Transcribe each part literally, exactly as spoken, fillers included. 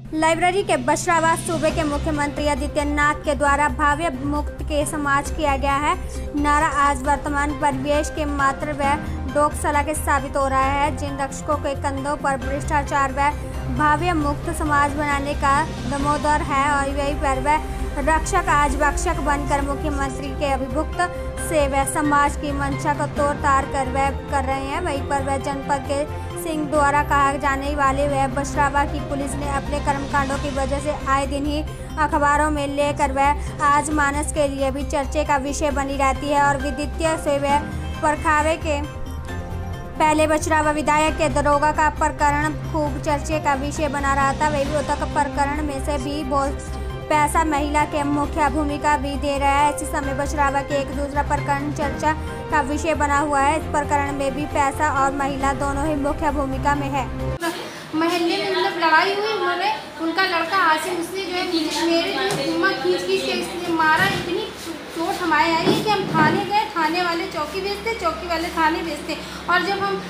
Library के बछड़ाबाद सूबे के मुख्यमंत्री आदित्यनाथ के द्वारा भव्य मुक्त के समाज किया गया है नारा आज वर्तमान परिवेश के मात्र व डोकसला के साबित हो रहा है, जिन रक्षकों के कंधों पर भ्रष्टाचार व भव्य मुक्त समाज बनाने का दमोदर है और यही पर वह रक्षक आज भक्षक बनकर मुख्यमंत्री के अभिभुक्त से वह समाज की मंशा को तोड़ ताड़ कर वह कर रहे हैं। वहीं पर वह जनपद के सिंह द्वारा कहा जाने वाले वह बछड़ावा की पुलिस ने अपने कर्मकांडों की वजह से आए दिन ही अखबारों में लेकर वह आज मानस के लिए भी चर्चे का विषय बनी रहती है और विदित्य से वह परखावे के पहले बछड़ावा विधायक के दरोगा का प्रकरण खूब चर्चे का विषय बना रहा था। वही उतक प्रकरण में से भी बहुत पैसा महिला के मुख्य भूमिका भी दे रहा है। इसी समय बछड़ावा के एक दूसरा प्रकरण चर्चा का विषय बना हुआ है। इस प्रकरण में भी पैसा और महिला दोनों ही मुख्य भूमिका में है। महल्ले में मतलब लड़ाई हुई, उन्होंने उनका लड़का आसिम उसने जो है मेरे जो खींच खींच के इसने मारा, इतनी चोट हमारे आई है कि हम थाने गए, थाने वाले चौकी भेजते, चौकी वाले थाने भेजते और जब हम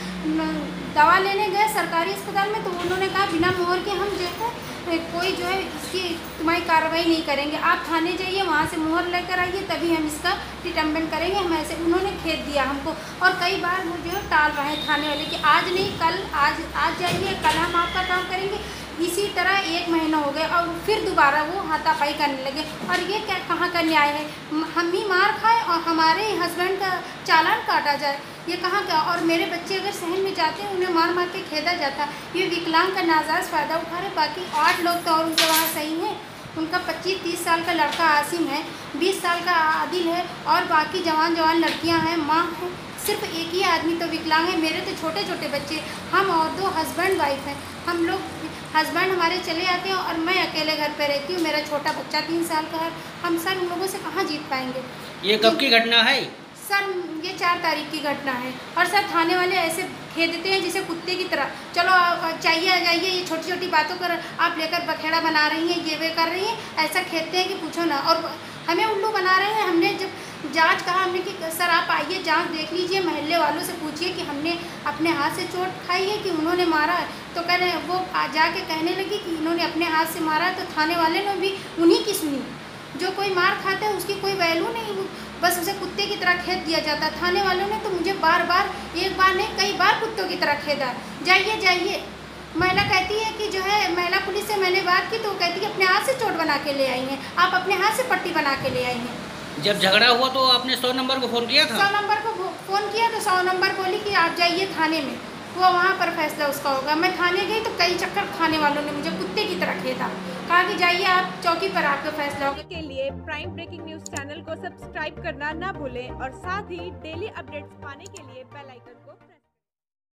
दवा लेने गए सरकारी अस्पताल में तो उन्होंने कहा बिना मोहर के हम जो है कोई जो है इसकी तुम्हारी कार्रवाई नहीं करेंगे, आप थाने जाइए, वहाँ से मोहर लेकर आइए तभी हम इसका निटंबन करेंगे। हम ऐसे उन्होंने खेद दिया हमको और कई बार वो जो है टाल रहे हैं थाने वाले कि आज नहीं कल, आज आज जाइए, कल हम आपका काम करेंगे। इसी तरह एक महीना हो गया और फिर दोबारा वो हाथापाई करने लगे और ये क्या कहाँ का न्याय है? हम ही मार खाए और हमारे हस्बैंड का चालान काटा जाए, ये कहाँ का? और मेरे बच्चे अगर शहर में जाते हैं उन्हें मार मार के खेदा जाता। ये विकलांग का नाजायज़ फ़ायदा उठा रहे। बाकी आठ लोग तो और उनके वहाँ सही हैं। उनका पच्चीस तीस साल का लड़का आसिम है, बीस साल का आदिल है और बाकी जवान जवान लड़कियाँ हैं, माँ हैं। सिर्फ एक ही आदमी तो विकलांग है। मेरे तो छोटे छोटे बच्चे, हम और दो हस्बैंड वाइफ हैं। हम लोग हस्बैंड हमारे चले जाते हैं और मैं अकेले घर पे रहती हूँ। मेरा छोटा बच्चा तीन साल का है। हम सर उन लोगों से कहाँ जीत पाएंगे? ये कब की घटना है? सर ये चार तारीख की घटना है और सर थाने वाले ऐसे खेदते हैं जैसे कुत्ते की तरह। चलो चाहिए आ जाइए, ये छोटी छोटी बातों कर आप लेकर बखेड़ा बना रही हैं, ये वे कर रही हैं, ऐसा खेदते हैं कि पूछो ना। और हमें उल्लू बना रहे हैं। हमने जब जांच कहा हमने कि सर आप आइए जांच देख लीजिए, महल्ले वालों से पूछिए कि हमने अपने हाथ से चोट खाई है कि उन्होंने मारा है। तो कह रहे वो जाके कहने लगी कि इन्होंने अपने हाथ से मारा है। तो थाने वाले ने भी उन्हीं की सुनी। जो कोई मार खाता है उसकी कोई वैल्यू नहीं, बस उसे कुत्ते की तरह खेद दिया जाता है। थाने वालों ने तो मुझे बार बार, एक बार नहीं कई बार कुत्तों की तरह खेदा। जाइए जाइए। महिला कहती है कि जो है महिला पुलिस से मैंने बात की तो वो कहती है अपने हाथ से चोट बना के ले आई हैं, आप अपने हाथ से पट्टी बना के ले आई हैं। जब झगड़ा हुआ तो आपने सौ नंबर को फ़ोन किया था? सौ नंबर को फ़ोन किया तो सौ नंबर बोली कि आप जाइए थाने में, वो वहाँ पर फैसला उसका होगा। मैं थाने गई तो कई चक्कर थाने वालों ने मुझे कुत्ते की तरह खेदा, कहा कि जाइए आप चौकी पर आपका फैसला होगा। के लिए प्राइम ब्रेकिंग न्यूज़ चैनल को सब्सक्राइब करना ना भूलें और साथ ही डेली अपडेट्स पाने के लिए बेल आइकन को